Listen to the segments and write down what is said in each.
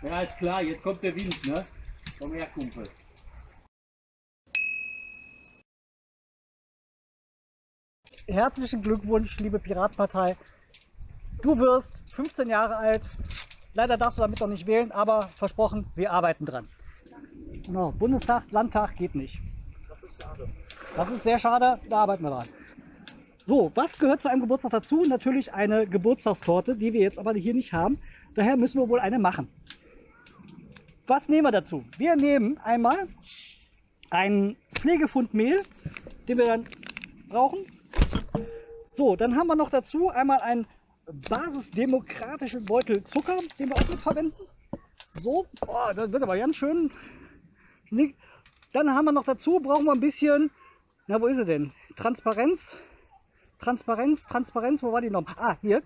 Ja, ist klar, jetzt kommt der Wind, ne? Komm her, Kumpel. Herzlichen Glückwunsch, liebe Piratenpartei. Du wirst 15 Jahre alt. Leider darfst du damit noch nicht wählen, aber versprochen, wir arbeiten dran. Genau, Bundestag, Landtag geht nicht. Das ist schade. Das ist sehr schade, da arbeiten wir dran. So, was gehört zu einem Geburtstag dazu? Natürlich eine Geburtstagstorte, die wir jetzt aber hier nicht haben. Daher müssen wir wohl eine machen. Was nehmen wir dazu? Wir nehmen einmal einen Pflegefund Mehl, den wir dann brauchen. So, dann haben wir noch dazu einmal einen basisdemokratischen Beutel Zucker, den wir auch mit verwenden. So, oh, das wird aber ganz schön. Dann haben wir noch dazu, brauchen wir ein bisschen, na wo ist sie denn? Transparenz, wo war die noch? Ah, hier.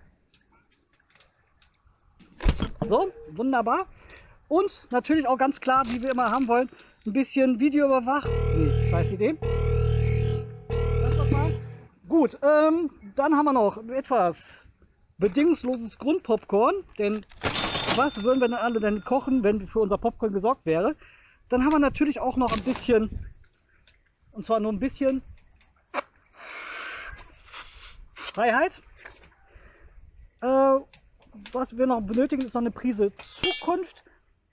So, wunderbar. Und natürlich auch ganz klar, wie wir immer haben wollen, ein bisschen Videoüberwachung. Nee, scheiß Idee. Das doch mal. Gut, dann haben wir noch etwas bedingungsloses Grundpopcorn. Denn was würden wir denn alle denn kochen, wenn für unser Popcorn gesorgt wäre? Dann haben wir natürlich auch noch ein bisschen, und zwar nur ein bisschen Freiheit. Was wir noch benötigen, ist noch eine Prise Zukunft.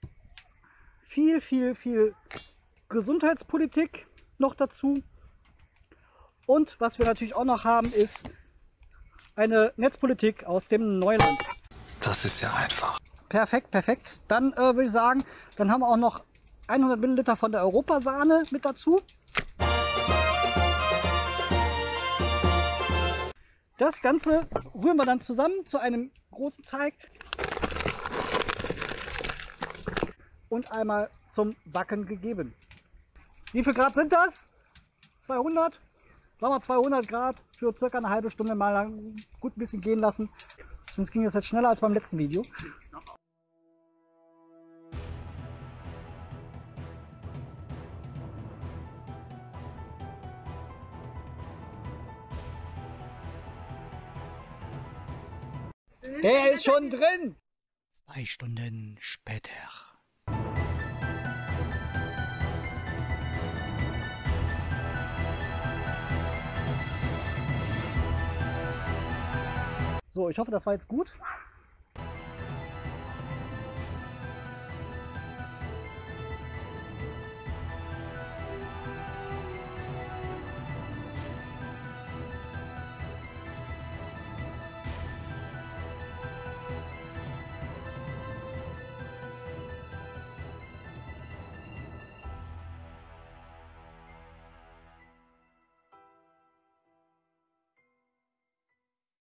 Viel Gesundheitspolitik noch dazu. Und was wir natürlich auch noch haben, ist eine Netzpolitik aus dem Neuland. Das ist ja einfach. Perfekt, perfekt. Dann würde ich sagen, dann haben wir auch noch 100 Milliliter von der Europasahne mit dazu. Das Ganze rühren wir dann zusammen zu einem großen Teig und einmal zum Backen gegeben. Wie viel Grad sind das? 200? Sagen wir 200 Grad für circa eine halbe Stunde mal lang gut ein bisschen gehen lassen. Sonst ging das jetzt schneller als beim letzten Video. Der ist schon drin! 2 Stunden später. So, ich hoffe, das war jetzt gut.